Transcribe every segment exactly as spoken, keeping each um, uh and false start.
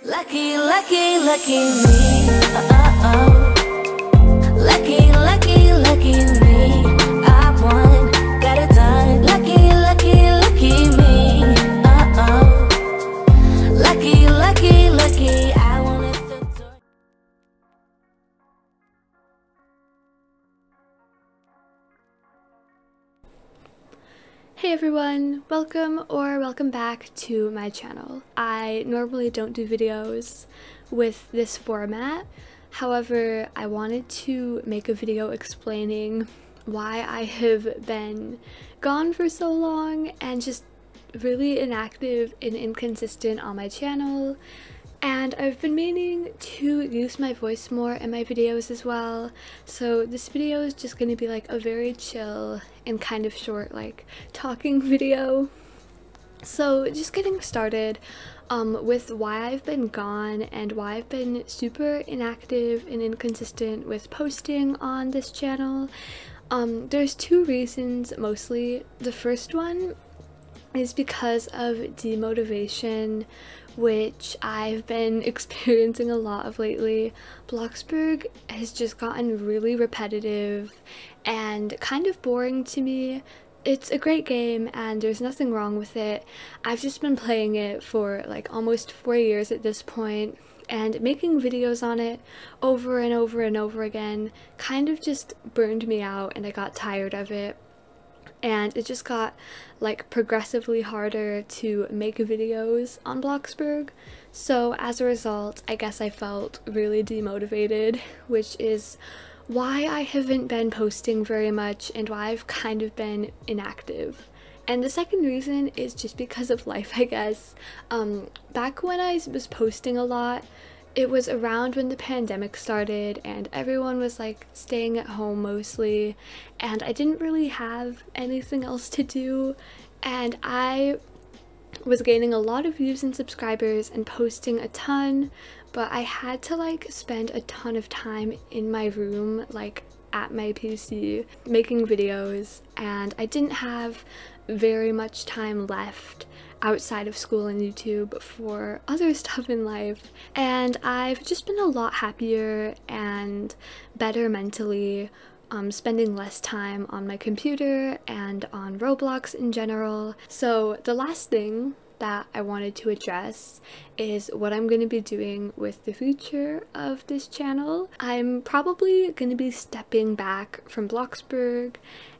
Lucky, lucky, lucky me. Uh-oh. Lucky, lucky, lucky me. I won, got it done. Lucky, lucky, lucky me. Uh-oh. Lucky, lucky, lucky. I wanted the door. Hey everyone, welcome or welcome back to my channel. I normally don't do videos with this format, however I wanted to make a video explaining why I have been gone for so long and just really inactive and inconsistent on my channel. And I've been meaning to use my voice more in my videos as well, so this video is just going to be like a very chill and kind of short like talking video. So just getting started um, with why I've been gone and why I've been super inactive and inconsistent with posting on this channel. Um, there's two reasons mostly. The first one is because of demotivation, which I've been experiencing a lot of lately. Bloxburg has just gotten really repetitive and kind of boring to me. It's a great game and there's nothing wrong with it. I've just been playing it for like almost four years at this point, and making videos on it over and over and over again kind of just burned me out and I got tired of it. And it just got like progressively harder to make videos on Bloxburg. So as a result, I guess I felt really demotivated, which is why I haven't been posting very much and why I've kind of been inactive. And the second reason is just because of life, I guess. Um, back when I was posting a lot, it was around when the pandemic started and everyone was like staying at home mostly, and I didn't really have anything else to do, and I was gaining a lot of views and subscribers and posting a ton, but I had to like spend a ton of time in my room like at my P C making videos, and I didn't have very much time left outside of school and YouTube for other stuff in life. And I've just been a lot happier and better mentally, um, spending less time on my computer and on Roblox in general. So the last thing that I wanted to address is what I'm going to be doing with the future of this channel. I'm probably going to be stepping back from Bloxburg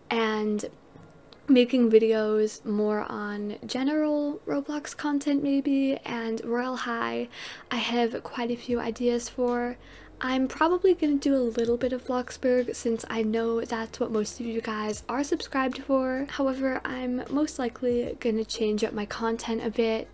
and making videos more on general Roblox content maybe, and Royal High I have quite a few ideas for. I'm probably going to do a little bit of Bloxburg since I know that's what most of you guys are subscribed for. However, I'm most likely going to change up my content a bit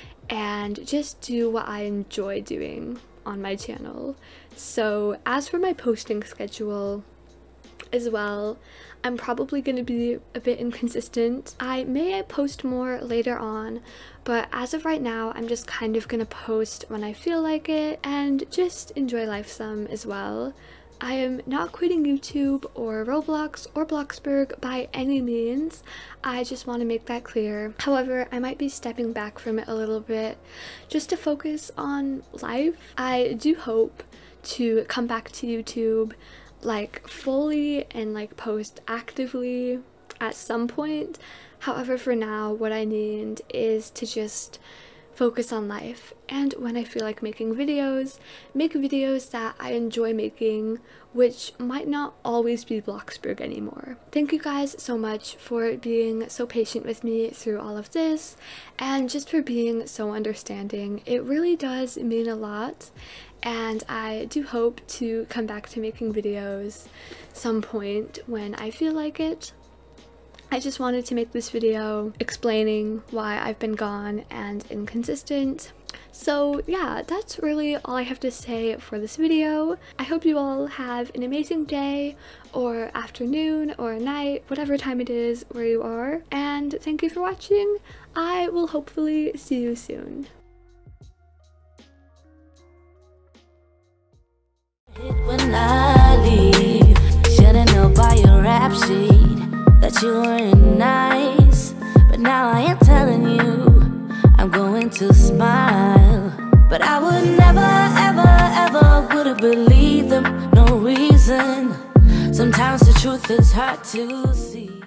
and just do what I enjoy doing on my channel. So as for my posting schedule as well, I'm probably going to be a bit inconsistent. I may post more later on, but as of right now, I'm just kind of going to post when I feel like it and just enjoy life some as well. I am not quitting YouTube or Roblox or Bloxburg by any means. I just want to make that clear. However, I might be stepping back from it a little bit just to focus on life. I do hope to come back to YouTube like fully and like post actively at some point. However, for now what I need is to just focus on life, and when I feel like making videos, make videos that I enjoy making, which might not always be Bloxburg anymore. Thank you guys so much for being so patient with me through all of this, and just for being so understanding. It really does mean a lot, and I do hope to come back to making videos some point when I feel like it. I just wanted to make this video explaining why I've been gone and inconsistent. So yeah, that's really all I have to say for this video. I hope you all have an amazing day or afternoon or night, whatever time it is where you are, and thank you for watching. I will hopefully see you soon. When I leave, should've known by your rap sheet that you weren't nice, but now I am telling you I'm going to smile. But but I would never, ever, ever would have believed them. No reason. Sometimes the truth is hard to see.